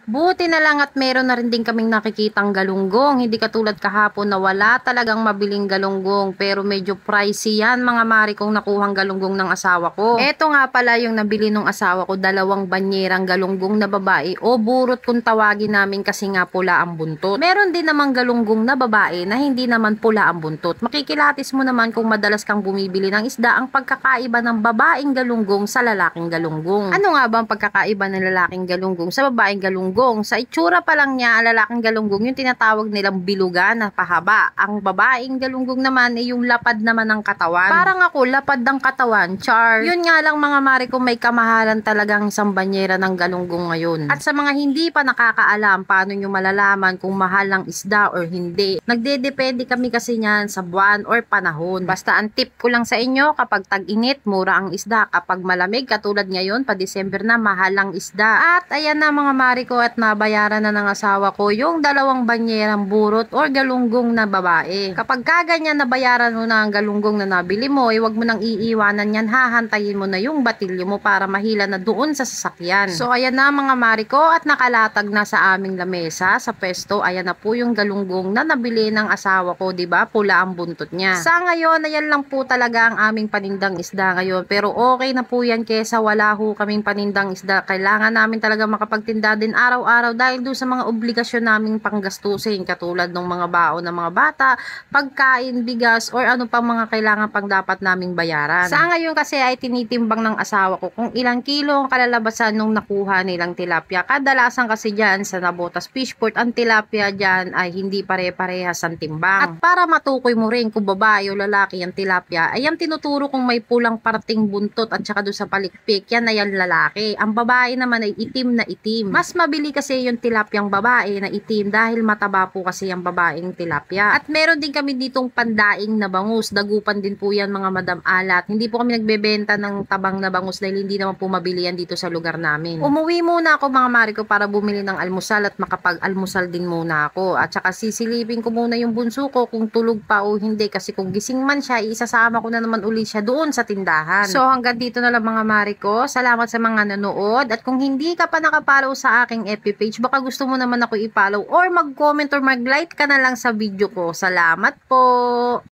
Buti na lang at meron na rin din kaming nakikitang galunggong. Hindi katulad kahapon na wala talagang mabiling galunggong. Pero medyo pricey yan mga mari kong nakuhang galunggong ng asawa ko. Eto nga pala yung nabili ng asawa ko, dalawang banyerang galunggong na babae o burot kung tawagin namin kasi nga pula ang buntot. Meron din namang galunggong na babae na hindi naman pula ang buntot. Makikilatis mo naman kung madalas kang bumibili ng isda ang pagkakaiba ng babaeng galunggong sa lalaking galunggong. Ano nga ba ang pagkakaiba ng lalaking galunggong sa babaeng galunggong? Sa itsura pa lang niya, ang lalaking galunggong yung tinatawag nilang biluga na pahaba. Ang babaeng galunggong naman ay yung lapad naman ng katawan. Parang ako, lapad ng katawan, char. Yun nga lang mga mari kung may kamahalan talagang isang banyera ng galunggong ngayon. At sa mga hindi pa nakakaalam paano nyo malalaman kung mahal ang isda or hindi, nagdedepende kami kasi niyan sa buwan or panahon. Basta ang tip ko lang sa inyo, kapag tag-init, mura ang isda. Kapag malamig, katulad ngayon, pa December na, mahal ang isda. At ayan na mga mari ko, at nabayaran na ng asawa ko yung dalawang banyerang burot or galunggong na babae. Kapag kaganyan nabayaran mo na ang galunggong na nabili mo, wag mo nang iiwanan yan, hahantayin mo na yung batilyo mo para mahila na doon sa sasakyan. So ayan na mga mari ko, at nakalatag na sa aming lamesa sa pesto. Ayan na po yung galunggong na nabili ng asawa ko, 'di ba? Pula ang buntot niya. Sa ngayon, ayan lang po talaga ang aming panindang isda ngayon. Pero okay na po yan kesa wala ho kaming panindang isda. Kailangan namin talaga makapagtinda din araw-araw dahil doon sa mga obligasyon naming panggastusin katulad ng mga baon ng mga bata, pagkain, bigas, or ano pang mga kailangan pang dapat naming bayaran. Sa ngayon kasi ay tinitimbang ng asawa ko kung ilang kilo ang kalalabasan nung nakuha nilang tilapia. Kadalasan kasi dyan sa Nabotas Fishport, ang tilapia dyan ay hindi pare-parehas ang timbang. At para matukoy mo rin kung babae o lalaki ang tilapia, ay ang tinuturo kung may pulang parting buntot at saka doon sa palikpik, yan ay ang lalaki. Ang babae naman ay itim na itim. Mas mabili kasi yung tilapyang babae na itim dahil mataba po kasi yung babaeng tilapia. At meron din kami ditong pandaing na bangus. Dagupan din po yan mga madam alat. Hindi po kami nagbebenta ng tabang na bangus dahil hindi naman po mabili yan dito sa lugar namin. Umuwi muna ako mga mari ko para bumili ng almusal at makapag-almusal din muna ako. At saka sisilipin ko muna yung bunso ko kung tulog pa o hindi, kasi kung gising man siya, isasama ko na naman uli siya doon sa tindahan. So hanggang dito na lang mga mari ko. Salamat sa mga nanood, at kung hindi ka pa nakapollow sa aking FB page, baka gusto mo naman ako i-follow or mag-comment or mag-like ka na lang sa video ko. Salamat po!